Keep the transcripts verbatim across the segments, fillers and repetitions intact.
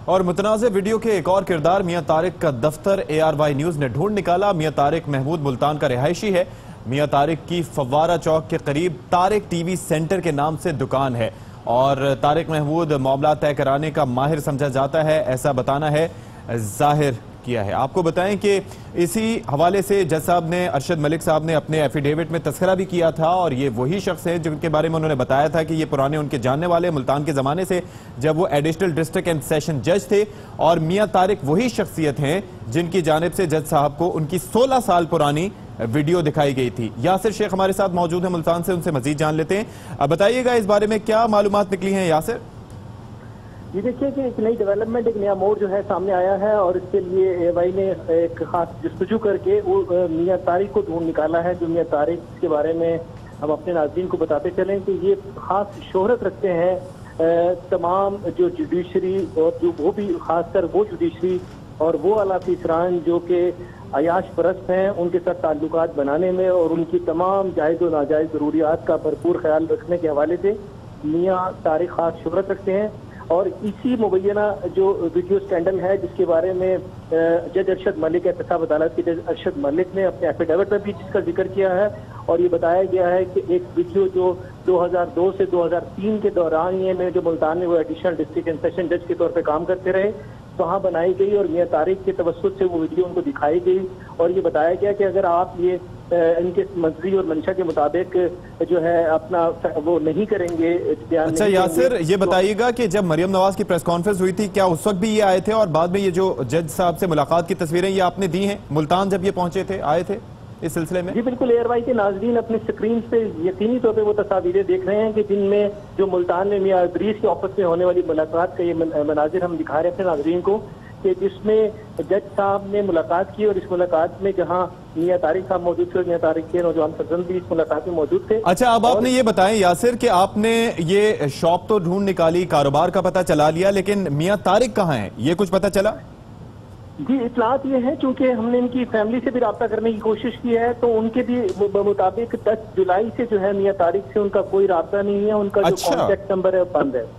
और मुतनाज़ वीडियो के एक और किरदार मियां तारिक का दफ्तर ए आर वाई न्यूज ने ढूंढ निकाला। मियां तारिक महमूद मुल्तान का रिहायशी है। मियां तारिक की फव्वारा चौक के करीब तारिक टीवी सेंटर के नाम से दुकान है और तारिक महमूद मामला तय कराने का माहिर समझा जाता है, ऐसा बताना है जाहिर किया है। आपको बताएं कि इसी हवाले से जज साहब ने, अरशद मलिक साहब ने अपने एफिडेविट में तस्करा भी किया था और ये वही शख्स है जिनके बारे में उन्होंने बताया था कि ये पुराने उनके जानने वाले मुल्तान के ज़माने से, जब वो एडिशनल डिस्ट्रिक्ट एंड सेशन जज थे। और मियां तारिक वही शख्सियत हैं जिनकी जानिब से जज साहब को उनकी सोलह साल पुरानी वीडियो दिखाई गई थी। यासिर शेख हमारे साथ मौजूद है मुल्तान से, उनसे मजीद जान लेते हैं। अब बताइएगा इस बारे में क्या मालूमात निकली हैं यासिर? ये देखिए कि एक नई डेवलपमेंट, एक नया मोड़ जो है सामने आया है और इसके लिए एआरवाई ने एक खास जस्तजू करके वो मियां तारिक को ढूंढ निकाला है। जो मियां तारिक के बारे में हम अपने नाज़रीन को बताते चलें कि ये खास शोहरत रखते हैं तमाम जो जुडिशरी और जो वो भी खासकर वो जुडिशरी और वो आला अफसरान जो कि अयाश परस्त हैं, उनके साथ ताल्लुकात बनाने में और उनकी तमाम जायज़ और नाजायज़ ज़रूरियात का भरपूर ख्याल रखने के हवाले से मियां तारिक खास शोहरत रखते हैं। और इसी मुबैना जो वीडियो स्कैंडल है जिसके बारे में जज अरशद मलिक, एहतसाब अदालत के जज अरशद मलिक ने अपने एफिडेविट में भी जिसका जिक्र किया है और ये बताया गया है कि एक वीडियो जो दो हज़ार दो से दो हज़ार तीन के दौरान ये में जो मुल्तान में वो एडिशनल डिस्ट्रिक्ट एंड सेशन जज के तौर पे काम करते रहे, वहाँ बनाई गई और मियां तारिक के तवस्सुत से वो वीडियो उनको दिखाई गई और ये बताया गया कि अगर आप ये इनके मर्जी और मंशा के मुताबिक जो है अपना वो नहीं करेंगे। अच्छा यासिर, ये बताइएगा कि जब मरियम नवाज की प्रेस कॉन्फ्रेंस हुई थी, क्या उस वक्त भी ये आए थे और बाद में ये जो जज साहब से मुलाकात की तस्वीरें ये आपने दी हैं मुल्तान जब ये पहुंचे थे, आए थे इस सिलसिले में? जी बिल्कुल, एआरवाई के नाजरीन अपनी स्क्रीन पे यकीनी तौर पे वो तस्वीरें देख रहे हैं कि जिनमें जो मुल्तान में मियां इदरीस के ऑफिस में होने वाली मुलाकात का ये मनाजिर हम दिखा रहे हैं अपने नाजरीन को कि जिसमें जज साहब ने मुलाकात की और इस मुलाकात में जहां मियां तारिक साहब मौजूद थे, मियां तारिक के नौजवान फर्जंद भी इस मुलाकात में मौजूद थे। अच्छा, अब आपने ये बताएं यासिर कि आपने ये शॉप तो ढूंढ निकाली, कारोबार का पता चला लिया, लेकिन मियां तारिक कहाँ हैं, ये कुछ पता चला? जी इतलात ये है, चूंकि हमने इनकी फैमिली से भी रब्ता करने की कोशिश की है तो उनके भी मुताबिक दस जुलाई से जो है मियां तारिक से उनका कोई रब्ता नहीं है, उनका जो कॉन्टैक्ट नंबर है बंद है।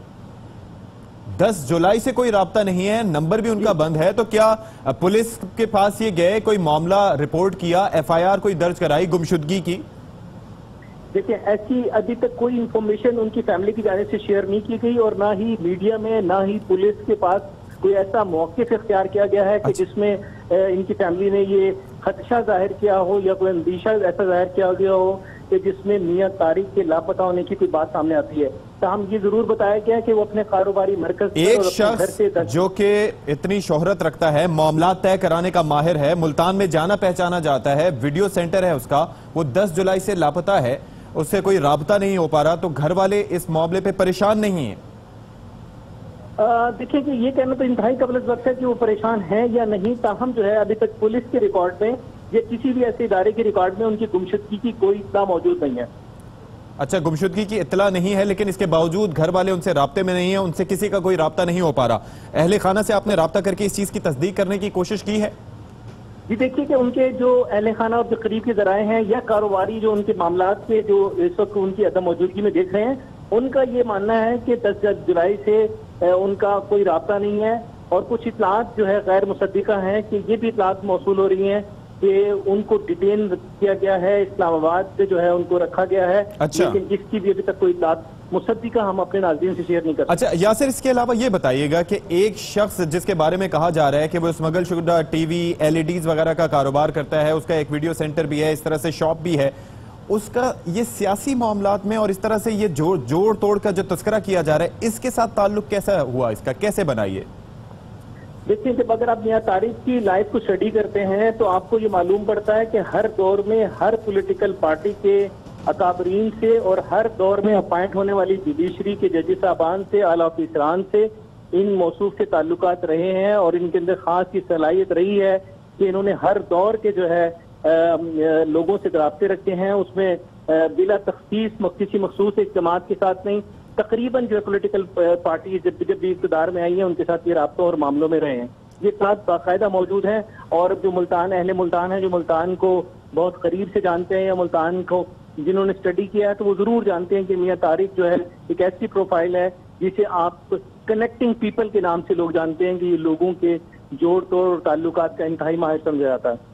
दस जुलाई से कोई राब्ता नहीं है, नंबर भी उनका बंद है। तो क्या पुलिस के पास ये गए, कोई मामला रिपोर्ट किया, एफ आई आर कोई दर्ज कराई गुमशुदगी की? देखिए ऐसी अभी तक कोई इंफॉर्मेशन उनकी फैमिली की जाने से शेयर नहीं की गई और ना ही मीडिया में ना ही पुलिस के पास कोई ऐसा मौक़िफ़ इख्तियार किया गया है कि अच्छा। जिसमें इनकी फैमिली ने ये खदशा जाहिर किया हो या कोई अंदेशा ऐसा जाहिर किया गया हो कि जिसमें मियां तारिक के लापता होने की कोई बात सामने आती है। तो हम ये जरूर बताया गया कि वो अपने कारोबारी मरकज एक शख्स जो कि इतनी शोहरत रखता है, मामला तय कराने का माहिर है, मुल्तान में जाना पहचाना जाता है, वीडियो सेंटर है उसका, वो दस जुलाई से लापता है, उससे कोई राबता नहीं हो पा रहा, तो घर वाले इस मामले पे परेशान नहीं है? देखिए कि ये कहना तो इंतहाई कबल वक्त है कि वो परेशान है या नहीं, ताहम जो है अभी तक पुलिस के रिकॉर्ड में या किसी भी ऐसे इदारे के रिकॉर्ड में उनकी गुमशुदगी की कोई इत्तला मौजूद नहीं है। अच्छा, गुमशुदगी की इत्तला नहीं है, लेकिन इसके बावजूद घर वाले उनसे राब्ते में नहीं है, उनसे किसी का कोई राब्ता नहीं हो पा रहा। अहले खाना से आपने राब्ता करके इस चीज की तस्दीक करने की कोशिश की है? जी देखिए कि उनके जो अहले खाना और जो करीब के जराए हैं या कारोबारी जो उनके मामला से जो इस वक्त उनकी अदम मौजूदगी में देख रहे हैं, उनका ये मानना है कि दस जुलाई से उनका कोई राब्ता नहीं है और कुछ इतलात जो है गैर मुसद्दिका हैं कि ये भी इतलात मौसूल हो रही हैं कि उनको डिटेन किया गया है, इस्लामाबाद से जो है उनको रखा गया है। अच्छा। लेकिन जिसकी भी अभी तक कोई इतलात मुसद्दिका हम अपने नाज़रीन से शेयर नहीं करते। अच्छा यासिर, इसके अलावा ये बताइएगा कि एक शख्स जिसके बारे में कहा जा रहा है कि वो स्मगल शुदा टीवी, एलईडीज वगैरह का कारोबार करता है, उसका एक वीडियो सेंटर भी है, इस तरह से शॉप भी है, उसका ये सियासी मामलात में और इस तरह से ये जोड़ जोड़ तोड़ का जो तस्करा किया जा रहा है, इसके साथ ताल्लुक कैसा हुआ, इसका कैसे बनाइए? देखिए जब अगर आप मियां तारिक की लाइफ को स्टडी करते हैं तो आपको ये मालूम पड़ता है कि हर दौर में हर पॉलिटिकल पार्टी के अकाबरीन से और हर दौर में अपॉइंट होने वाली जुडिशरी के जज साहबान से, आला अफसरान से इन मौसूफ से ताल्लुकात रहे हैं और इनके अंदर खास की सलाहियत रही है कि इन्होंने हर दौर के जो है आ, लोगों से राब्ते रखे हैं। उसमें बिला तख्सीस किसी मखसूस एक जमात के साथ नहीं, तकरीबन जो पॉलिटिकल पार्टी जब जब भी इक़्तिदार में आई है उनके साथ ये राब्तों और मामलों में रहे हैं। ये बात बाकायदा मौजूद है और जो मुल्तान अहले मुल्तान है, जो मुल्तान को बहुत करीब से जानते हैं या मुल्तान को जिन्होंने स्टडी किया है, तो वो जरूर जानते हैं कि मियां तारिक जो है एक ऐसी प्रोफाइल है जिसे आप कनेक्टिंग पीपल के नाम से लोग जानते हैं कि ये लोगों के जोड़ तोड़ और ताल्लुकात का इंतहाई माहिर समझा जाता है।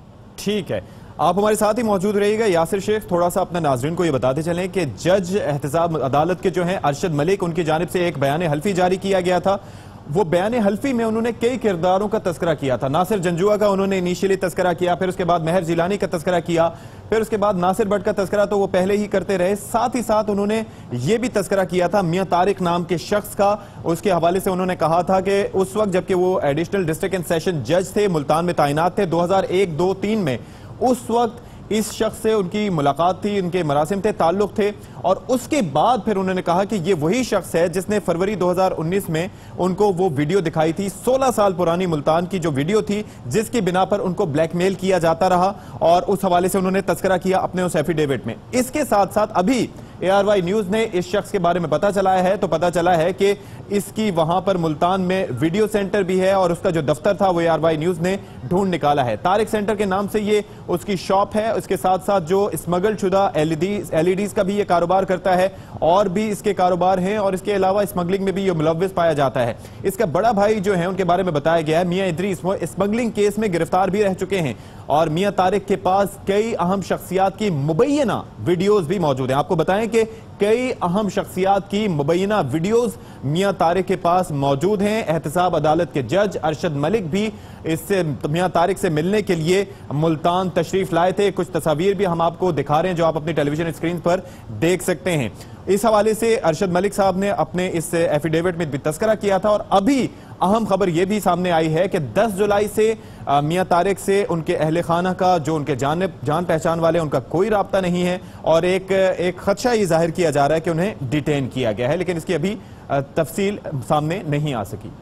ठीक है, आप हमारे साथ ही मौजूद रहिएगा। यासिर शेख, थोड़ा सा अपने नाजरीन को ये बताते चलें कि जज एहतसाब अदालत के जो हैं अरशद मलिक, उनकी जानिब से एक बयान हल्फी जारी किया गया था। वो बयान हल्फी में उन्होंने कई किरदारों का तस्करा किया था। नासिर जंजुआ का उन्होंने इनिशियली तस्करा किया, फिर उसके बाद महर जिलानी का तस्करा किया, फिर उसके बाद नासिर भट्ट का तस्करा तो वो पहले ही करते रहे। साथ ही साथ उन्होंने ये भी तस्करा किया था मियां तारिक नाम के शख्स का। उसके हवाले से उन्होंने कहा था कि उस वक्त जबकि वो एडिशनल डिस्ट्रिक्ट एंड सेशन जज थे, मुल्तान में तैनात थे दो हजार एक दो तीन में, उस वक्त इस शख्स से उनकी मुलाकात थी, उनके मरासिम थे, ताल्लुक थे। और उसके बाद फिर उन्होंने कहा कि ये वही शख्स है जिसने फरवरी दो हजार उन्नीस में उनको वो वीडियो दिखाई थी, सोलह साल पुरानी मुल्तान की जो वीडियो थी, जिसकी बिना पर उनको ब्लैकमेल किया जाता रहा। और उस हवाले से उन्होंने तस्करा किया अपने उस एफिडेविट में। इसके साथ साथ अभी ए आर वाई न्यूज ने इस शख्स के बारे में पता चलाया है, तो पता चला है कि इसकी वहां पर मुल्तान में वीडियो सेंटर भी है और उसका जो दफ्तर था वो ए आर वाई न्यूज ने ढूंढ निकाला है। तारिक सेंटर के नाम से ये उसकी शॉप है। उसके साथ साथ जो स्मगल शुदा एलईडीज का भी ये कारोबार करता है, और भी इसके कारोबार हैं, और इसके अलावा स्मगलिंग में भी ये मुलव्विस पाया जाता है। इसका बड़ा भाई जो है उनके बारे में बताया गया है मियां इदरीस, वो स्मगलिंग केस में गिरफ्तार भी रह चुके हैं। और मियां तारिक के पास कई अहम शख्सियात की मुबैना वीडियोस भी मौजूद हैं। आपको बताएं कि कई अहम शख्सियात की मुबैना वीडियोस मियां तारिक के पास मौजूद हैं। एहतसाब अदालत के जज अरशद मलिक भी इससे मियां तारिक से मिलने के लिए मुल्तान तशरीफ लाए थे। कुछ तस्वीर भी हम आपको दिखा रहे हैं जो आप अपनी टेलीविजन स्क्रीन पर देख सकते हैं। इस हवाले से अरशद मलिक साहब ने अपने इस एफिडेविट में भी तस्करा किया था। और अभी अहम खबर यह भी सामने आई है कि दस जुलाई से मियां तारिक से उनके अहले खाना का, जो उनके जान जान पहचान वाले, उनका कोई राब्ता नहीं है। और एक एक खदशा ये जाहिर किया जा रहा है कि उन्हें डिटेन किया गया है, लेकिन इसकी अभी तफसील सामने नहीं आ सकी।